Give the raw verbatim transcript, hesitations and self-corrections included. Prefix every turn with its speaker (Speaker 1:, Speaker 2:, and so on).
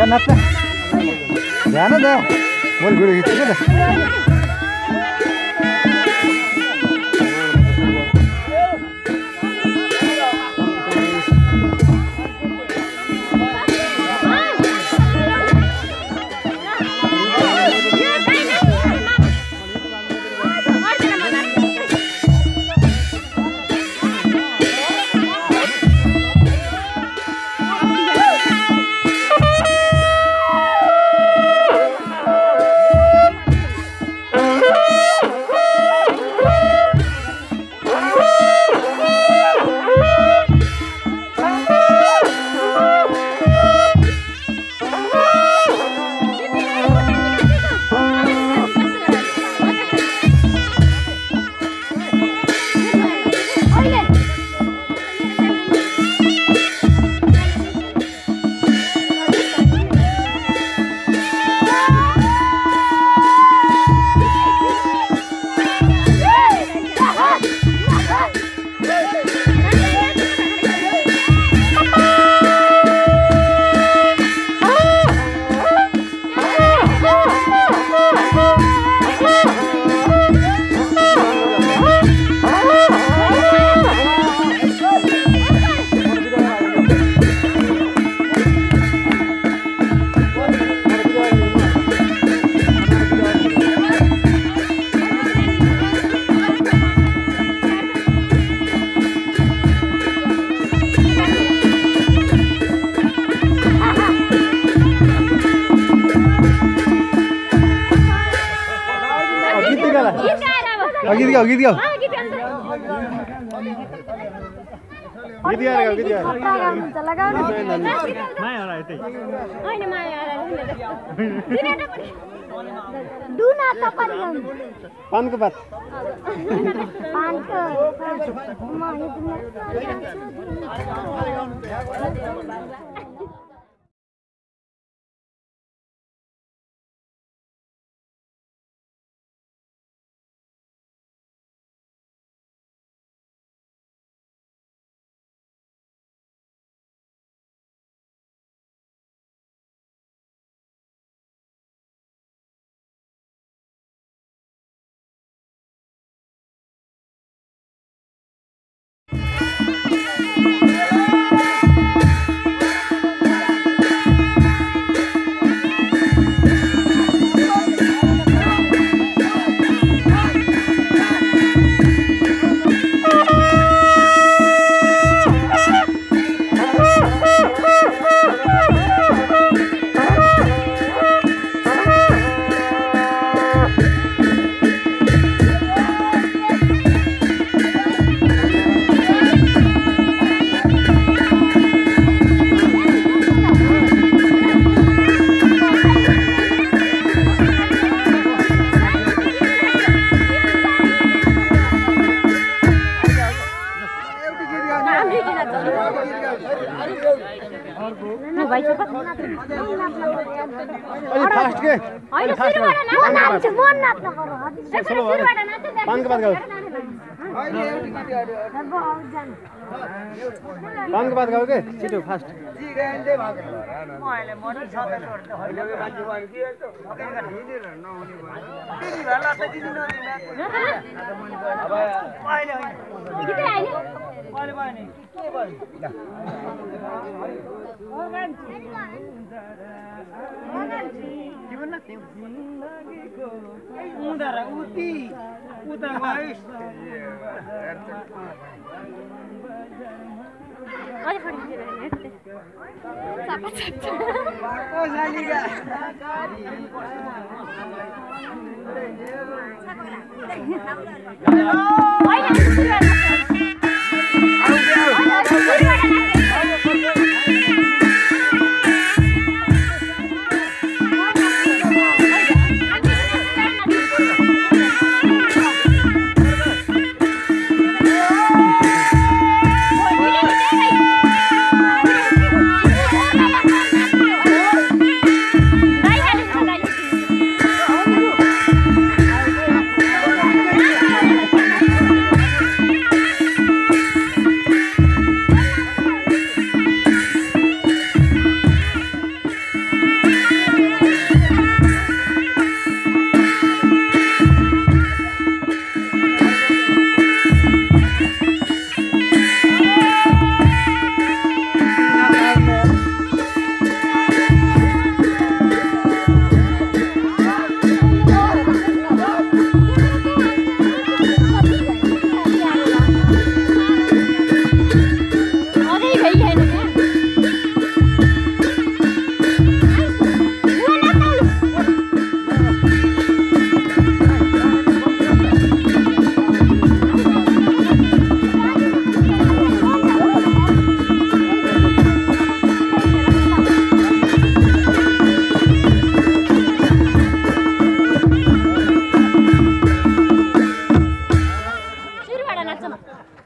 Speaker 1: नाच्न ध्यान दा मैले भिडियो खिच्छु नि त गीत गाओ गीत गाओ गीत गाओ गीत गाओ लगाउ न माया होला यतै हैन माया होला दुना त परिगम पानको पात पानको म फास्ट के हैन सुरुबाट नाच्छ मन नाच्न पर्यो हजुर सुरुबाट नाच्छ पानको बात गाऊ हैन एउटी गीतहरु अब आउ जान पानको बात गाऊ के छिटो फास्ट जी गान्दै भएको म अहिले मर्नु छ त छोड्छ हैन मान्छे भन के यस्तो फकेर हिँडेर नहुने भयो त्यति भएर लाट्दै दिनु न अब अहिले हैन गीतै हैन अहिले भयो नि के भयो जीवन ना जिंदगी को उधर उती उधर गाइस अरे फड़ी दे सापा छच्चा ओ सालीगा
Speaker 2: हेर्छ